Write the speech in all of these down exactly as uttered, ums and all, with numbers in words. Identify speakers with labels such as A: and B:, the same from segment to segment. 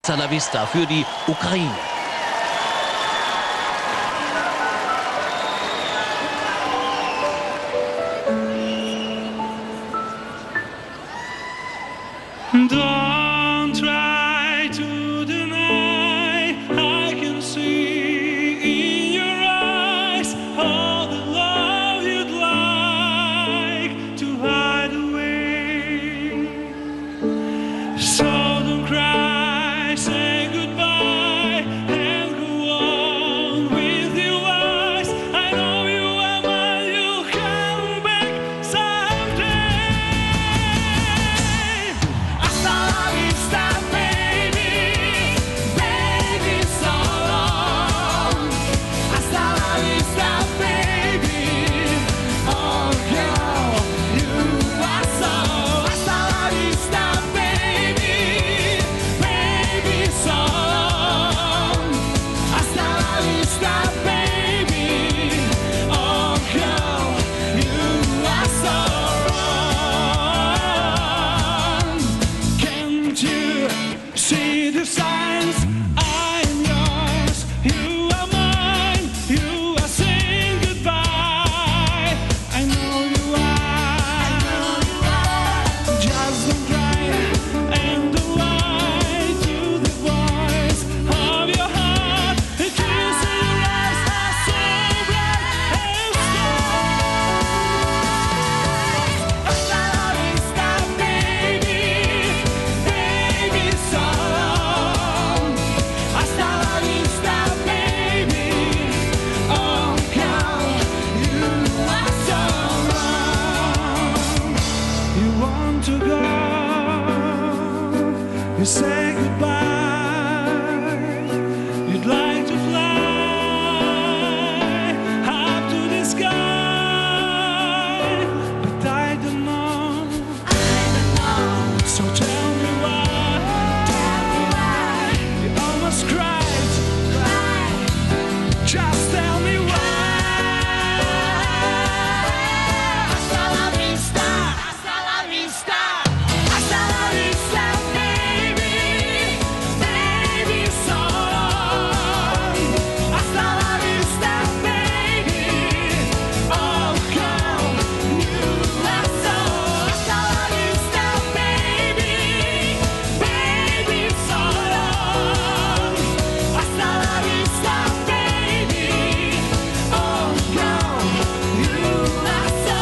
A: Hasta la vista für die Ukraine.
B: Don't try to deny, I can see in your eyes all the love you'd like to hide away. So don't cry, say goodbye and go on with your lives. I know you are mine, you'll come back someday. Hasta la vista, baby, baby, so long. Hasta la vista, baby, oh girl, you are so. Hasta la vista, baby, baby, so long. Hasta la vista, baby, oh girl, you are so wrong. Can't you see the signs? I'm yours, you are mine, you are saying goodbye. I know you are, just don't cry and don't lie to the voice of your heart. The tears in your eyes are so bright and strong. Hasta la vista, baby, baby, so long. Hasta la vista, baby, oh girl, you are so wrong. You want to go, you say goodbye. You'd like to fly up to the sky, but I don't know. So tell me why, you almost cried. Just tell me why. Hasta la vista, hasta la vista, hasta la vista, baby, baby, so long. Hasta la vista, baby, oh girl, you are so. Hasta la vista, baby, baby, so long. Hasta la vista, baby, oh girl, you are so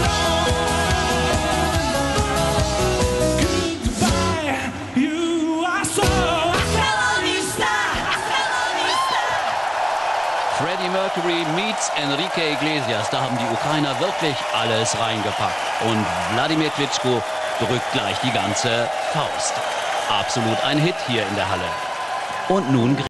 B: wrong. Goodbye, you are so. Hasta la vista, hasta la vista.
A: Freddie Mercury meets Enrique Iglesias. Da haben die Ukrainer wirklich alles reingepackt. Und Wladimir Klitschko drückt gleich die ganze Faust. Absolut ein Hit hier in der Halle. Und nun